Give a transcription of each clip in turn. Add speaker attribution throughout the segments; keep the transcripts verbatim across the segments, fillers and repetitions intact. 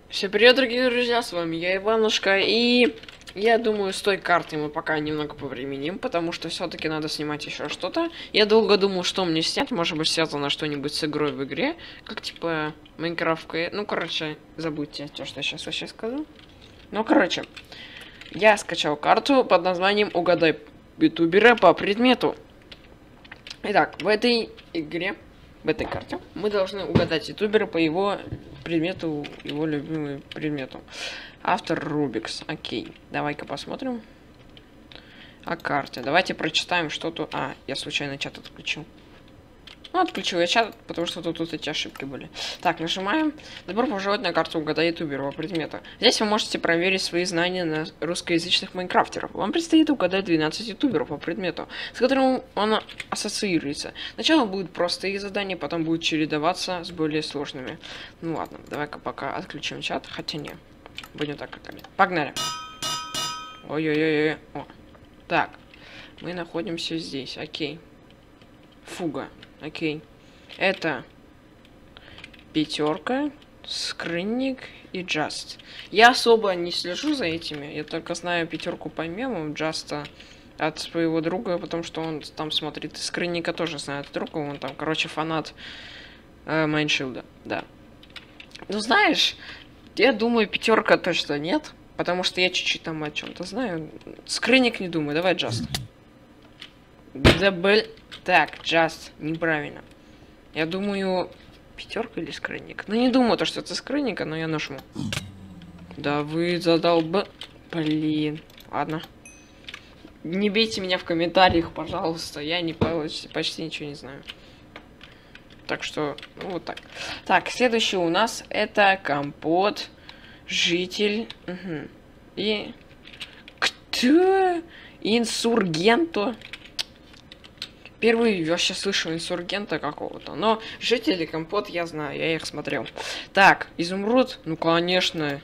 Speaker 1: Всем привет, дорогие друзья, с вами я, Иванушка, и я думаю, с той карты мы пока немного повременим, потому что все-таки надо снимать еще что-то. Я долго думал, что мне снять, может быть, связано что-нибудь с игрой в игре, как типа Майнкрафт. Ну, короче, забудьте то, что я сейчас вообще скажу. Ну, короче, я скачал карту под названием «Угадай ютубера по предмету». Итак, в этой игре, в этой карте, мы должны угадать ютубера по его предмету, его любимому предмету. Автор Рубикс. Окей, давай-ка посмотрим. О карте. Давайте прочитаем, что тут... А, я случайно чат отключил. Ну, отключил я чат, потому что тут, тут эти ошибки были. Так, нажимаем. Добро пожаловать на карту «Угадай ютубера по предмету». Здесь вы можете проверить свои знания на русскоязычных майнкрафтеров. Вам предстоит угадать двенадцать ютуберов по предмету, с которым он ассоциируется. Сначала будет простые задания, потом будет чередоваться с более сложными. Ну ладно, давай-ка пока отключим чат, хотя не. Будем так как они. Погнали. Ой-ой-ой-ой. О. Так, мы находимся здесь, окей. Фуга. Окей. Это пятерка, скрынник и джаст. Я особо не слежу за этими. Я только знаю пятерку по мемам, джаста от своего друга, потому что он там смотрит. И скрынника тоже знает друга. Он там, короче, фанат э, Майншилда. Да. Ну знаешь, я думаю, пятерка точно нет. Потому что я чуть-чуть там о чем-то знаю. Скрынник не думаю. Давай джаст. Дабл. Так, джаст, неправильно. Я думаю, пятерка или скрынник. Ну, не думаю, то, что это скрынника, но я нажму. Да вы задолб... Блин. Ладно. Не бейте меня в комментариях, пожалуйста. Я не почти, почти ничего не знаю. Так что, ну, вот так. Так, следующий у нас это компот, житель. Угу. И... Кто? Инсургенто. Первый я сейчас слышу инсургента какого-то, но жители компот я знаю, я их смотрел. Так, изумруд, ну конечно,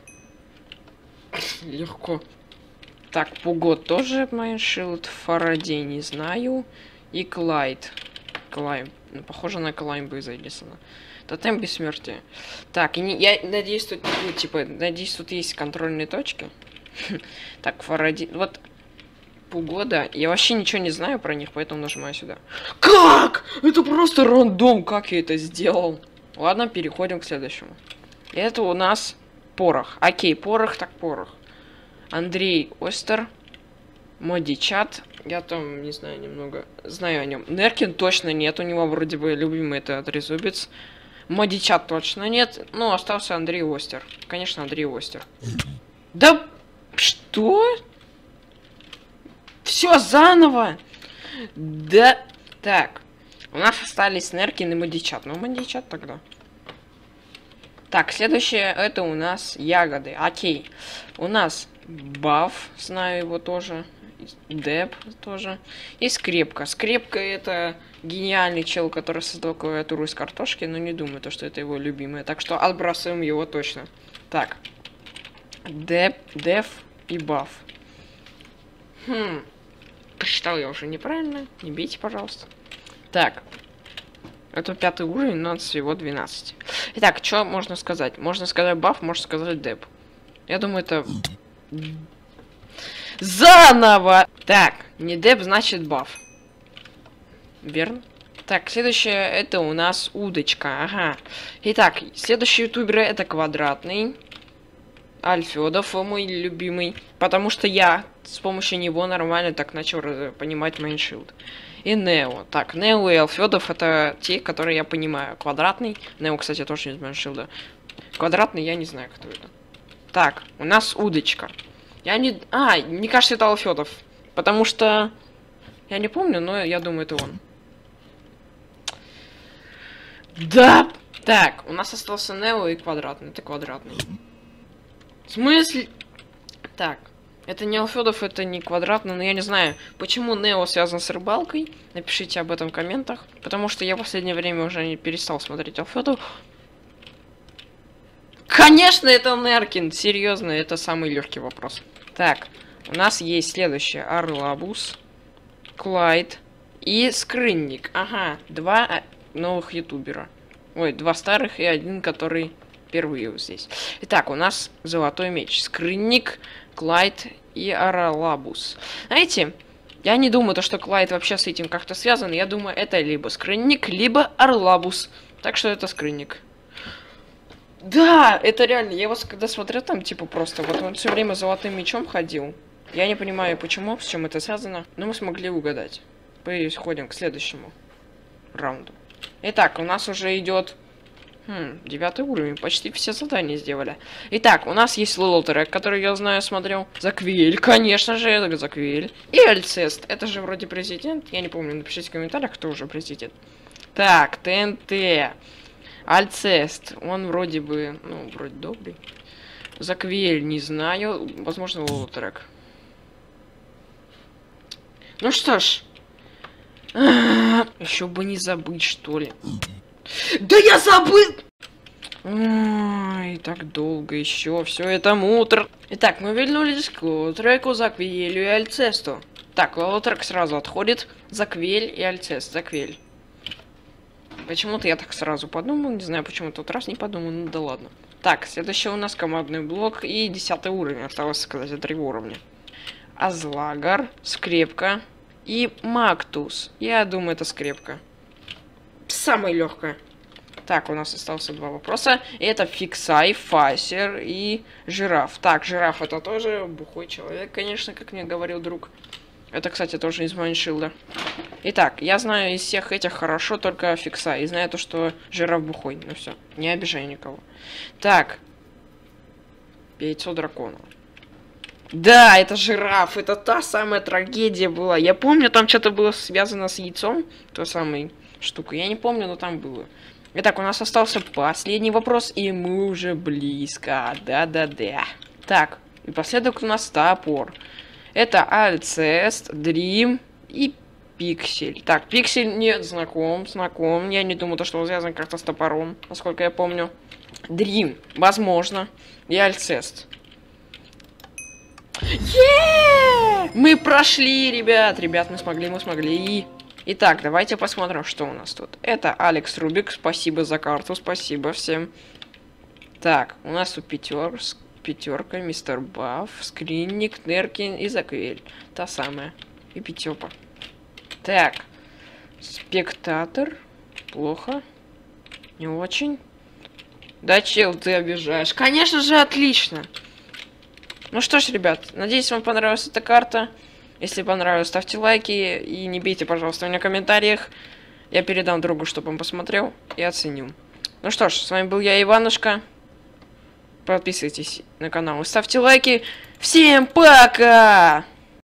Speaker 1: легко. Так, Пугод тоже Майншилд, Фарадей не знаю, и Клайд. Клайм, ну, похоже на Клаймба из Эдисона. Тотем бессмертия. Так, и не, я надеюсь, тут, ну, типа, надеюсь, тут есть контрольные точки. Так, Фарадей, вот... Пугода. Я вообще ничего не знаю про них, поэтому нажимаю сюда. Как? Это просто рандом, как я это сделал. Ладно, переходим к следующему. Это у нас порох. Окей, порох так порох. Андрей Остер. Моди чат. Я там, не знаю, немного знаю о нем. Неркин точно нет, у него вроде бы любимый это трезубец. Моди чат точно нет. Ну, остался Андрей Остер. Конечно, Андрей Остер. Да что? Все заново! Да. Так. У нас остались Неркин и Модичат. Ну, Модичат тогда. Так, следующее это у нас ягоды. Окей. У нас Баф, знаю его тоже. Деп тоже. И Скрепка. Скрепка это гениальный чел, который создал клавиатуру из картошки, но не думаю, то, что это его любимое. Так что отбрасываем его точно. Так. Деп, Дев и Баф. Хм. Посчитал я уже неправильно. Не бейте, пожалуйста. Так. Это пятый уровень, но всего двенадцать. Итак, что можно сказать? Можно сказать баф, можно сказать деп. Я думаю, это... Заново! Так, не деп, значит баф. Верно? Так, следующее это у нас удочка. Ага. Итак, следующий ютубер это квадратный. Альфедов, мой любимый. Потому что я с помощью него нормально так начал понимать Майншилд. И Нео. Так, Нео и Альфедов это те, которые я понимаю. Квадратный. Нео, кстати, тоже из Майншилда. Квадратный я не знаю, кто это. Так, у нас удочка. Я не... А, мне кажется, это Альфедов. Потому что... Я не помню, но я думаю, это он. Да! Так, у нас остался Нео и квадратный. Это квадратный. В смысле? Так, это не Алфедов, это не квадратный, но я не знаю, почему Нео связан с рыбалкой. Напишите об этом в комментах, потому что я в последнее время уже не перестал смотреть Алфедов. Конечно, это Неркин, серьезно, это самый легкий вопрос. Так, у нас есть следующее. Арлабус, Клайд и Скрынник. Ага, два новых ютубера. Ой, два старых и один, который... впервые вот здесь. Итак, у нас золотой меч. Скрынник, Клайд и Аралабус. Знаете, я не думаю, то, что Клайд вообще с этим как-то связан. Я думаю, это либо Скрынник, либо Аралабус. Так что это Скрынник. Да, это реально. Я вас когда смотрел там, типа, просто вот он все время золотым мечом ходил. Я не понимаю, почему, с чем это связано, но мы смогли угадать. Переходим к следующему раунду. Итак, у нас уже идет хм, девятый уровень, почти все задания сделали. Итак, у нас есть Лолотрек, который я знаю, смотрел. Заквиль, конечно же, это Заквиль. И Альцест, это же вроде президент. Я не помню, напишите в комментариях, кто уже президент. Так, ТНТ. Альцест, он вроде бы, ну, вроде добрый. Заквиль, не знаю, возможно, Лолотрек. Ну что ж. Еще бы не забыть, что ли. Да я забыл! Ой, так долго еще. Все это мутр. Итак, мы вернулись к Лолотреку, Заквилю и Альцесту. Так, Лолотрек сразу отходит. Заквиль и Альцест. Заквиль. Почему-то я так сразу подумал. Не знаю, почему тот раз не подумал. Ну да ладно. Так, следующий у нас командный блок и десятый уровень. Осталось сказать, три уровня. Азлагар, Скрепка и Мактус. Я думаю, это Скрепка. Самая легкая. Так, у нас остался два вопроса. Это Фиксай, Фасер и Жираф. Так, Жираф это тоже бухой человек, конечно, как мне говорил друг. Это, кстати, тоже из Майншилда. Итак, я знаю из всех этих хорошо только Фиксай. И знаю то, что Жираф бухой. Ну все, не обижай никого. Так. Яйцо дракона. Да, это Жираф. Это та самая трагедия была. Я помню, там что-то было связано с яйцом. Той самой штукой. Я не помню, но там было. Итак, у нас остался последний вопрос, и мы уже близко. Да-да-да. Так, и последок у нас топор. Это Альцест, Дрим и Пиксель. Так, Пиксель нет, знаком, знаком. Я не думаю, то, что он связан как-то с топором, насколько я помню. Дрим, возможно. И Альцест. Yeah! Мы прошли, ребят. Ребят, мы смогли, мы смогли. Итак, давайте посмотрим, что у нас тут. Это Алекс Рубик. Спасибо за карту, спасибо всем. Так, у нас тут пятер, пятерка, мистер Бафф, Скринник, Неркин и Заквель. Та самая. И Пятёпа. Так. Спектатор. Плохо. Не очень. Да, чел, ты обижаешь. Конечно же, отлично. Ну что ж, ребят, надеюсь, вам понравилась эта карта. Если понравилось, ставьте лайки и не бейте, пожалуйста, меня в комментариях. Я передам другу, чтобы он посмотрел и оценил. Ну что ж, с вами был я, Иванушка. Подписывайтесь на канал и ставьте лайки. Всем пока!